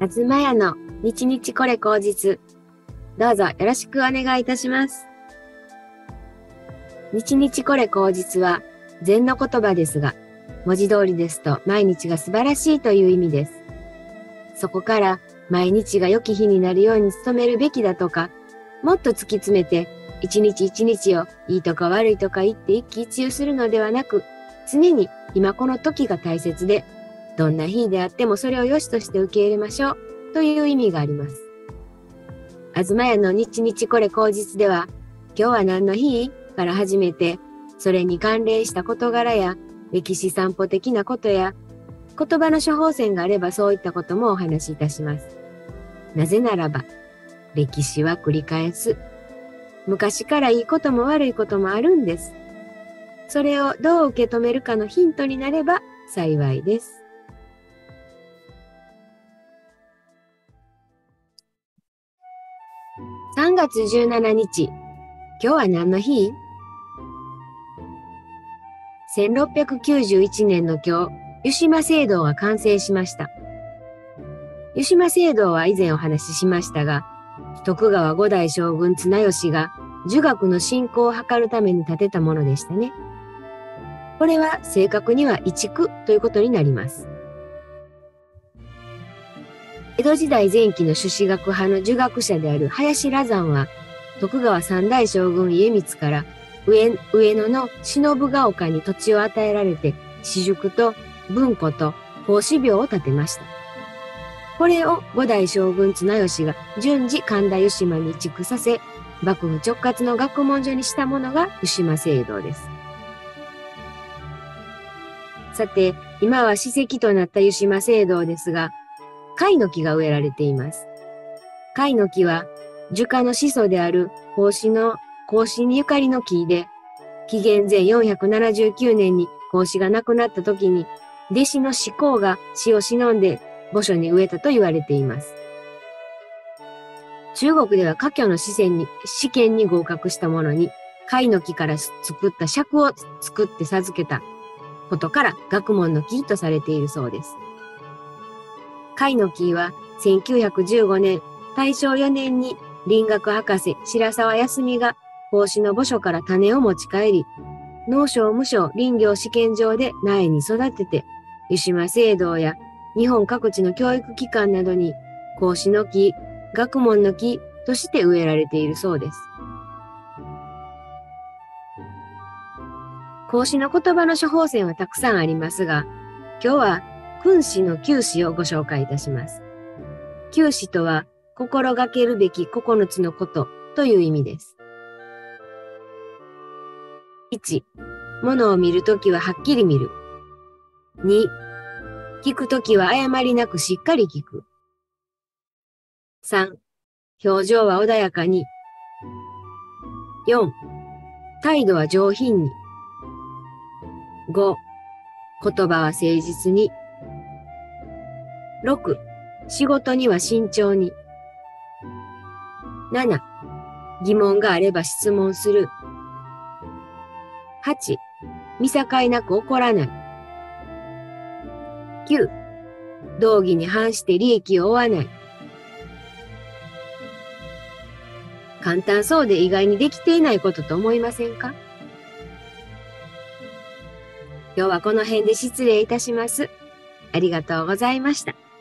あずまやの日々これ口実。どうぞよろしくお願いいたします。日々これ口実は禅の言葉ですが、文字通りですと毎日が素晴らしいという意味です。そこから毎日が良き日になるように努めるべきだとか、もっと突き詰めて一日一日をいいとか悪いとか言って一喜一憂するのではなく、常に今この時が大切で、どんな日であってもそれを良しとして受け入れましょうという意味があります。あずまやの日々これ口実では、今日は何の日から始めて、それに関連した事柄や歴史散歩的なことや、言葉の処方箋があればそういったこともお話しいたします。なぜならば、歴史は繰り返す。昔からいいことも悪いこともあるんです。それをどう受け止めるかのヒントになれば幸いです。3月17日、今日は何の日 ?1691 年の今日、湯島聖堂が完成しました。湯島聖堂は以前お話ししましたが、徳川五代将軍綱吉が儒学の振興を図るために建てたものでしたね。これは正確には移築ということになります。江戸時代前期の朱子学派の儒学者である林羅山は、徳川三代将軍家光から上野の忍ヶ丘に土地を与えられて、私塾と文庫と孔子廟を建てました。これを五代将軍綱吉が順次神田湯島に移築させ、幕府直轄の学問所にしたものが湯島聖堂です。さて、今は史跡となった湯島聖堂ですが、貝の木が植えられています。貝の木は、儒家の始祖である孔子にゆかりの木で、紀元前479年に孔子が亡くなった時に、弟子の子貢が死を忍んで墓所に植えたと言われています。中国では科挙の試験に合格した者に、貝の木から作った杓を作って授けたことから学問の木とされているそうです。貝の木は1915年、大正4年に林学博士白沢康が孔子の墓所から種を持ち帰り、農商務省林業試験場で苗に育てて、湯島聖堂や日本各地の教育機関などに孔子の木、学問の木として植えられているそうです。孔子の言葉の処方箋はたくさんありますが、今日は君子の9子をご紹介いたします。9子とは、心がけるべき9つのことという意味です。1、物を見るときははっきり見る。2、聞くときは誤りなくしっかり聞く。3、表情は穏やかに。4、態度は上品に。5、言葉は誠実に。6、仕事には慎重に。7、疑問があれば質問する。8、見境なく怒らない。9、道義に反して利益を負わない。簡単そうで意外にできていないことと思いませんか？今日はこの辺で失礼いたします。ありがとうございました。